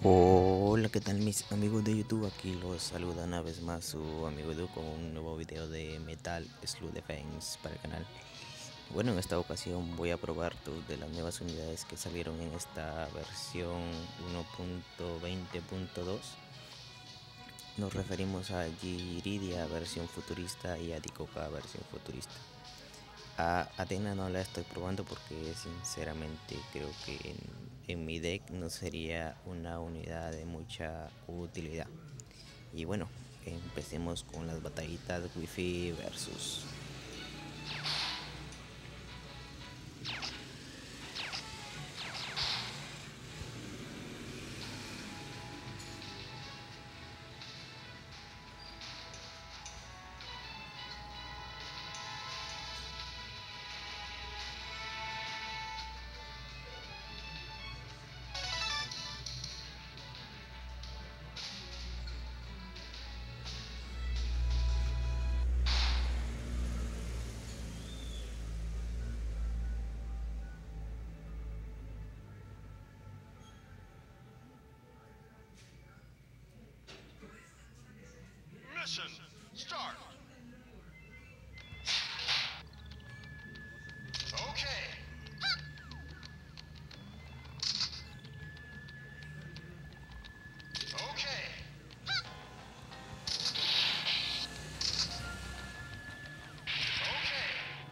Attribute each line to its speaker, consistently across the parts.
Speaker 1: Hola, ¿qué tal mis amigos de YouTube? Aquí los saluda una vez más su amigo Edu con un nuevo video de Metal Slug Defense para el canal. Bueno, en esta ocasión voy a probar dos de las nuevas unidades que salieron en esta versión 1.20.2. Nos referimos a Yiridia versión futurista y a Dikoka versión futurista. A Athena no la estoy probando porque sinceramente creo que en mi deck no sería una unidad de mucha utilidad. Y bueno, empecemos con las batallitas Wi-Fi versus.
Speaker 2: Mission start. Okay. Okay. Okay.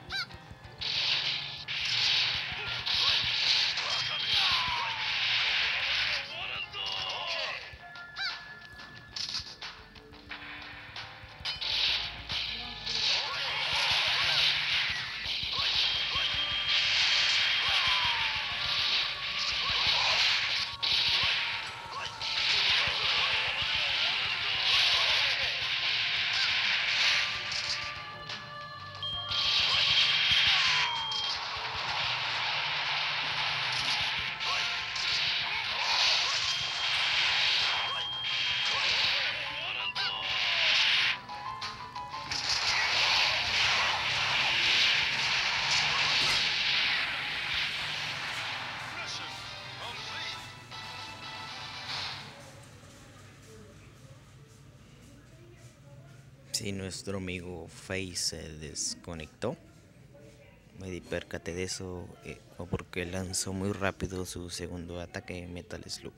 Speaker 2: Mission complete.
Speaker 1: Si nuestro amigo Face se desconectó, me di percate de eso porque lanzó muy rápido su segundo ataque Metal Slug.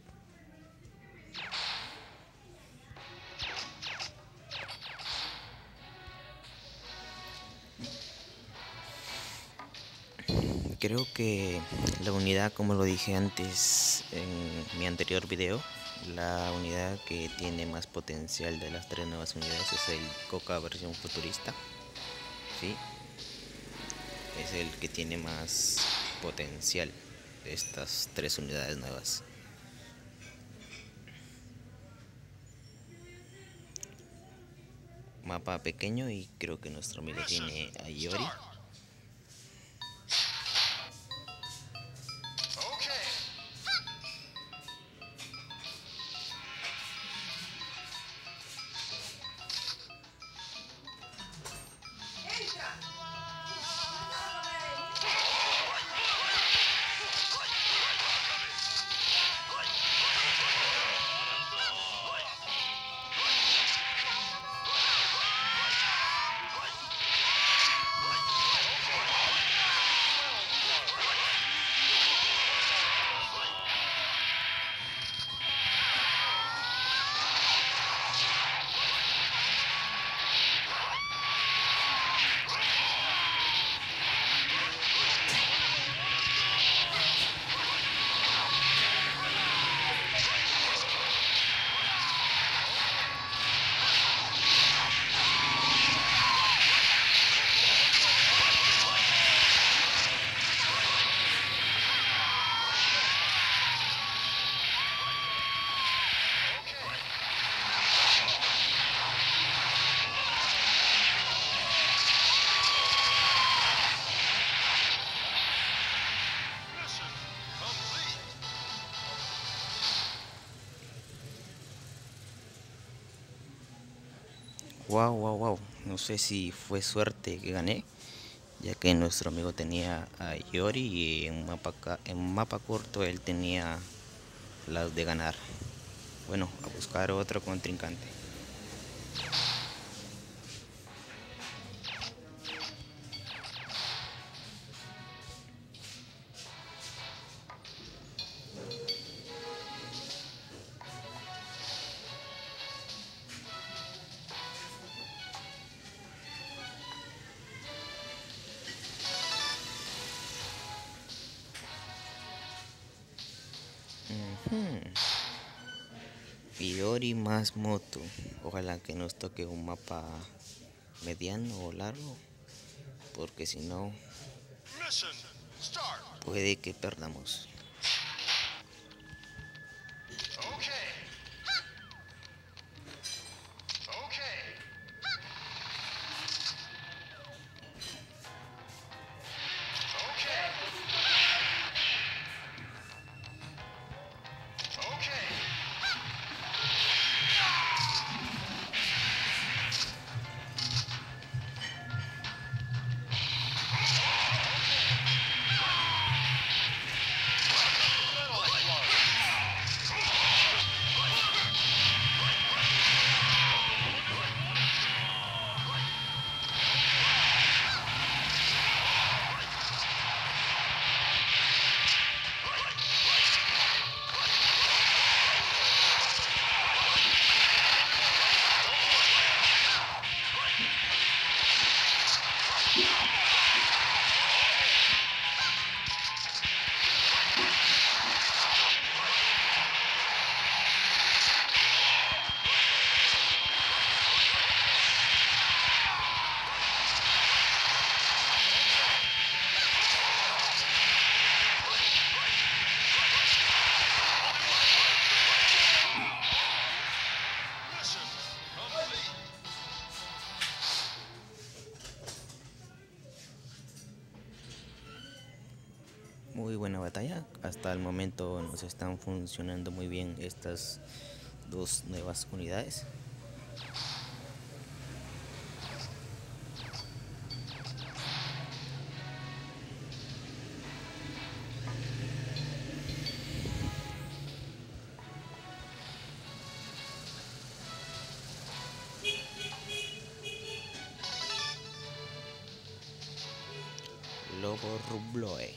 Speaker 1: Creo que la unidad, como lo dije antes en mi anterior video, la unidad que tiene más potencial de las tres nuevas unidades es el Coca versión futurista. Sí, es el que tiene más potencial de estas tres unidades nuevas. Mapa pequeño y creo que nuestro amigo
Speaker 2: Mission
Speaker 1: tiene a Iori.
Speaker 2: start. Okay. Mission complete.
Speaker 1: Wow, wow, wow. No sé si fue suerte que gané, ya que nuestro amigo tenía a Iori y en mapa corto él tenía las de ganar. bueno, a buscar otro contrincante. Iori más moto. Ojalá que nos toque un mapa mediano o largo, porque si no,
Speaker 2: Mission start.
Speaker 1: puede que perdamos.
Speaker 2: Okay. Okay. Okay. Okay. Mission complete.
Speaker 1: Muy buena batalla. Hasta el momento nos están funcionando muy bien estas dos nuevas unidades. Lobo Rubloe.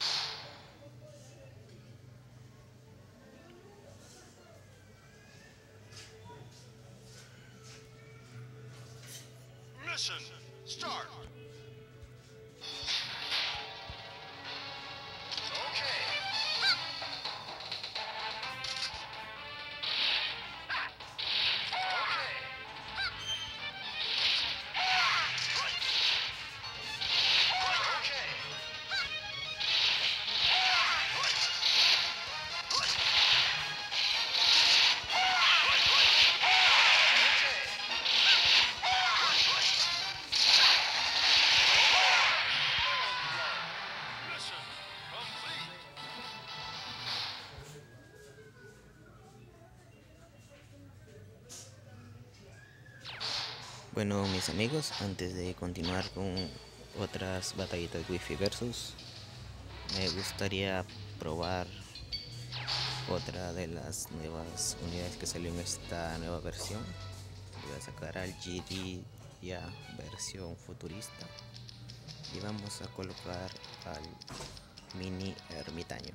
Speaker 2: Mission start. Okay. Okay. Okay. Mission complete.
Speaker 1: Bueno, mis amigos, antes de continuar con otras batallitas Wi-Fi versus, me gustaría probar otra de las nuevas unidades que salió en esta nueva versión. Voy a sacar al Jiraiya versión futurista y vamos a colocar al mini ermitaño.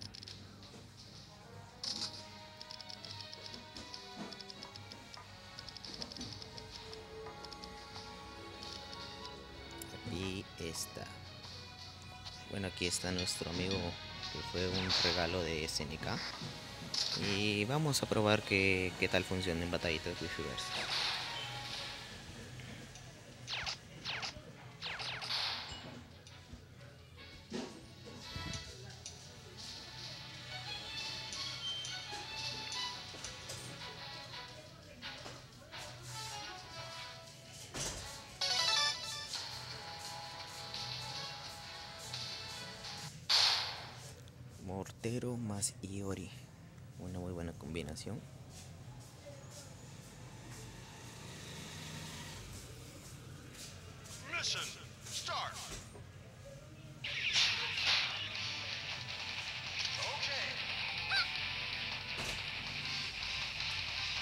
Speaker 1: Aquí está. Bueno, aquí está nuestro amigo, que fue un regalo de SNK. Y vamos a probar qué tal funciona en batallitas Wi-Fi versus. Mortero más Iori, una muy buena combinación.
Speaker 2: Mission start. Okay.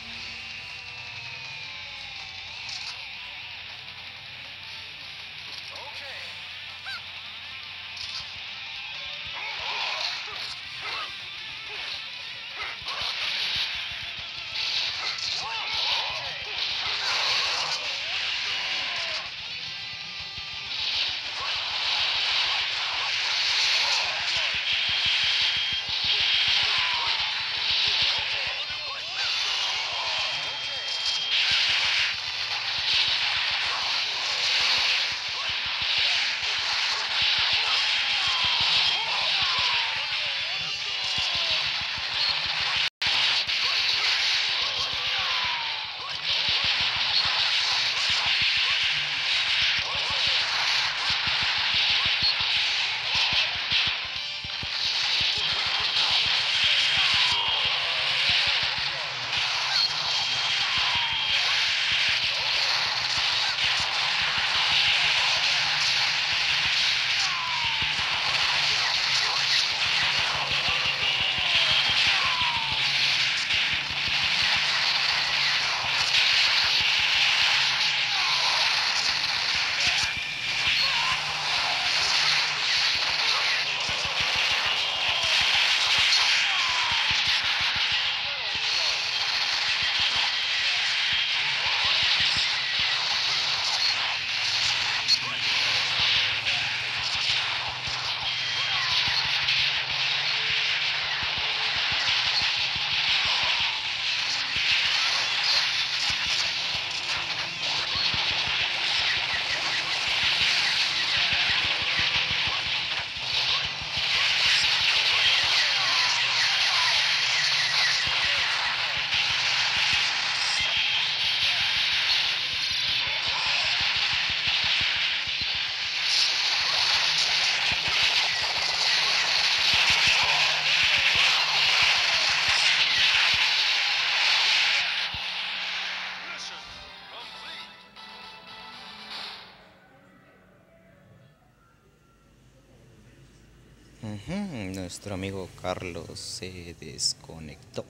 Speaker 1: Nuestro amigo Carlos se desconectó.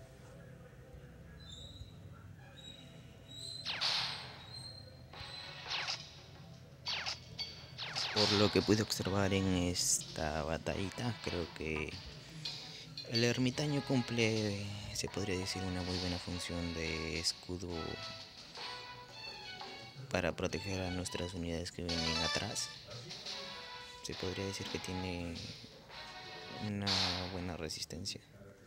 Speaker 1: Por lo que pude observar en esta batallita, creo que el ermitaño cumple, se podría decir, una muy buena función de escudo para proteger a nuestras unidades que vienen atrás. Se podría decir que tiene una buena resistencia.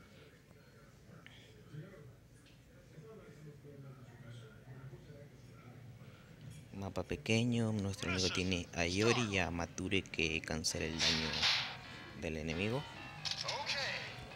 Speaker 1: Mapa pequeño, nuestro amigo tiene a Yori y a Mature que cancela el daño del enemigo.
Speaker 2: Okay.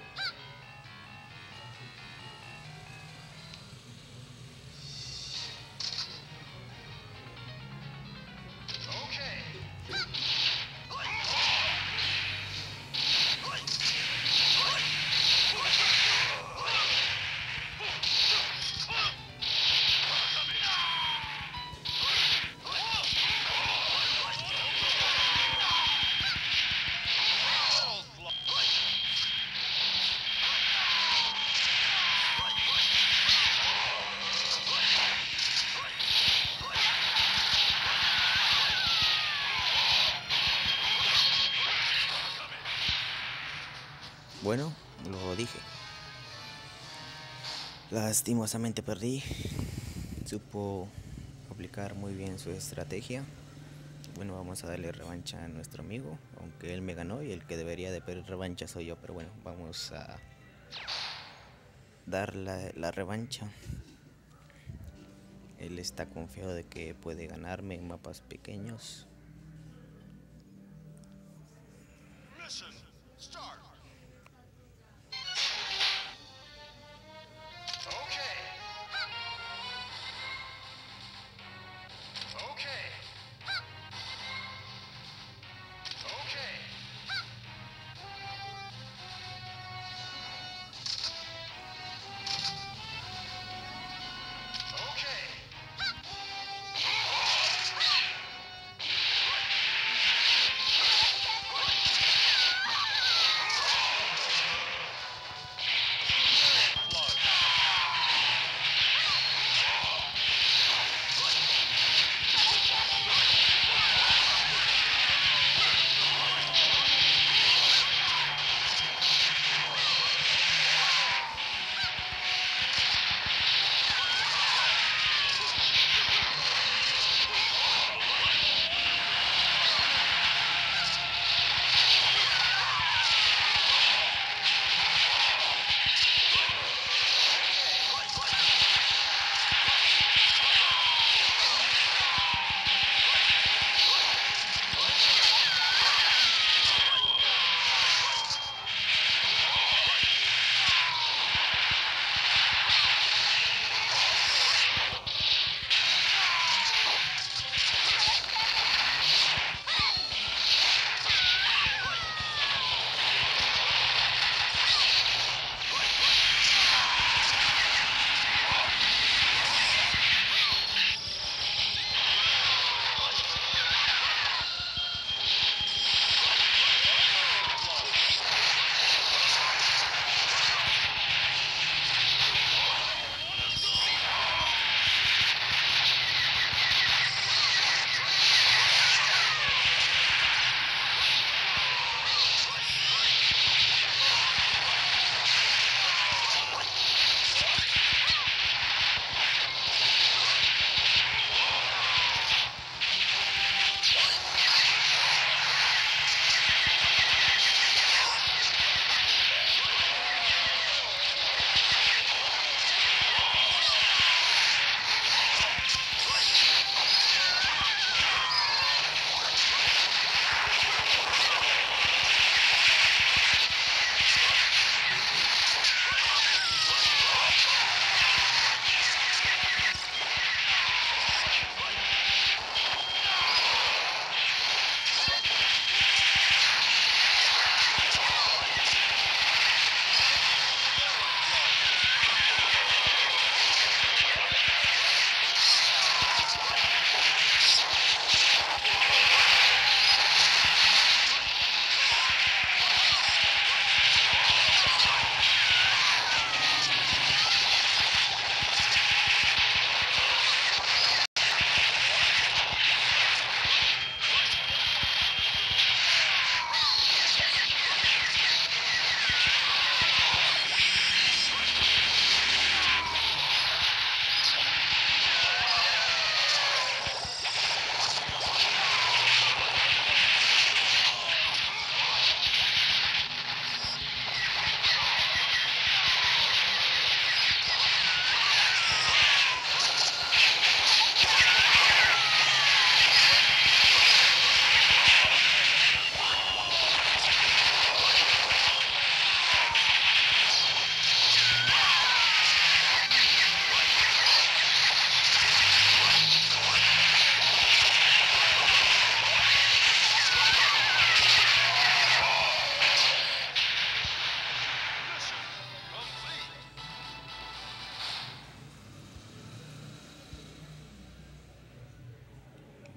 Speaker 1: Bueno, lo dije. Lastimosamente perdí. Supo aplicar muy bien su estrategia. Bueno, vamos a darle revancha a nuestro amigo, aunque él me ganó y el que debería de pedir revancha soy yo, pero bueno, vamos a dar la revancha. Él está confiado de que puede ganarme en mapas pequeños.
Speaker 2: Mission start. Okay. Okay. Okay. Okay.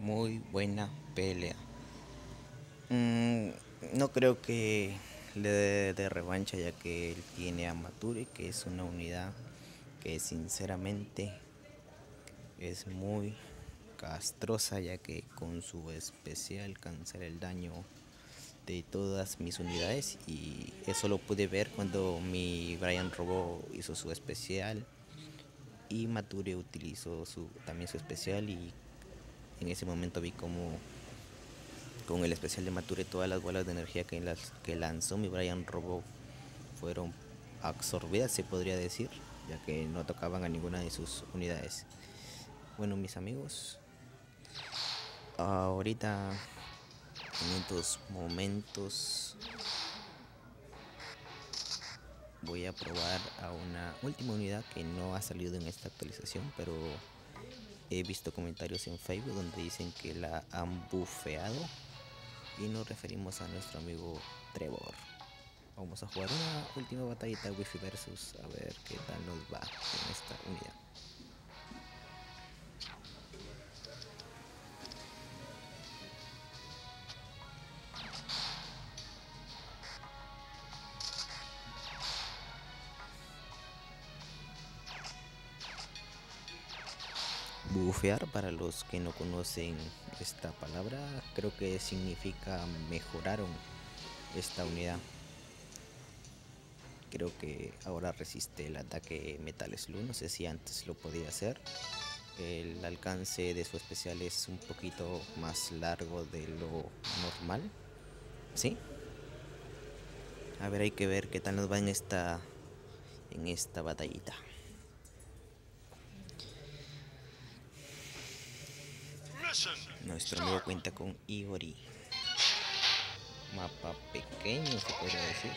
Speaker 1: muy buena pelea. Mm, no creo que le dé de revancha ya que él tiene a Mature, que es una unidad que sinceramente es muy castrosa ya que con su especial cancela el daño de todas mis unidades y eso lo pude ver cuando mi Brian Robo hizo su especial y Mature utilizó también su especial y en ese momento vi como con el especial de Mature todas las bolas de energía que lanzó mi Brian Robo fueron absorbidas, se podría decir, ya que no tocaban a ninguna de sus unidades. Bueno, mis amigos, ahorita en estos momentos voy a probar a una última unidad que no ha salido en esta actualización, pero he visto comentarios en Facebook donde dicen que la han bufeado y nos referimos a nuestro amigo Trevor. Vamos a jugar una última batallita Wi-Fi versus a ver qué tal nos va en esta unidad. Bufear, para los que no conocen esta palabra, creo que significa mejoraron esta unidad. Creo que ahora resiste el ataque Metal Slug, no sé si antes lo podía hacer. El alcance de su especial es un poquito más largo de lo normal. ¿Sí? A ver, hay que ver qué tal nos va en esta batallita. Nuestro amigo cuenta con Iori. Mapa pequeño, se podría decir.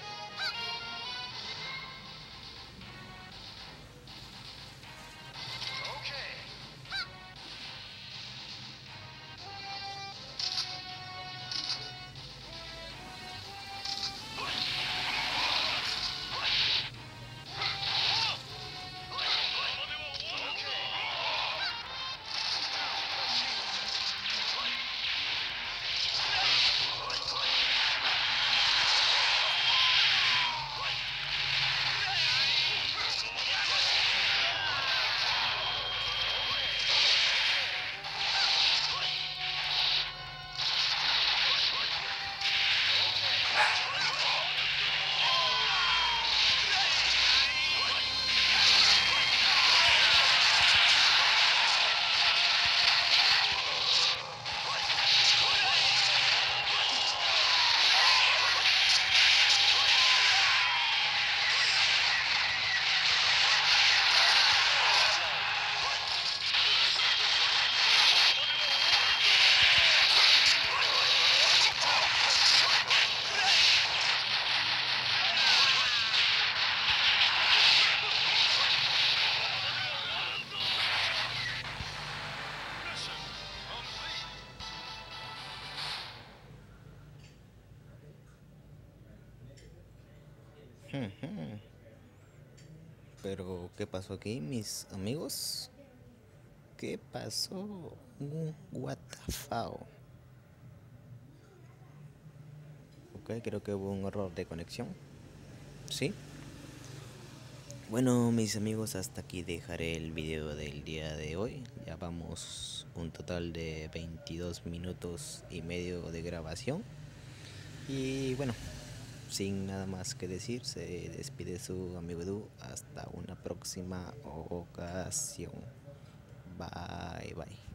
Speaker 1: Pero, ¿qué pasó aquí, mis amigos? ¿Qué pasó? What the fuck? Ok, creo que hubo un error de conexión. ¿Sí? Bueno, mis amigos, hasta aquí dejaré el video del día de hoy. Ya vamos un total de 22 minutos y medio de grabación. Y bueno, sin nada más que decir, se despide su amigo Edu. Hasta una próxima ocasión. Bye bye.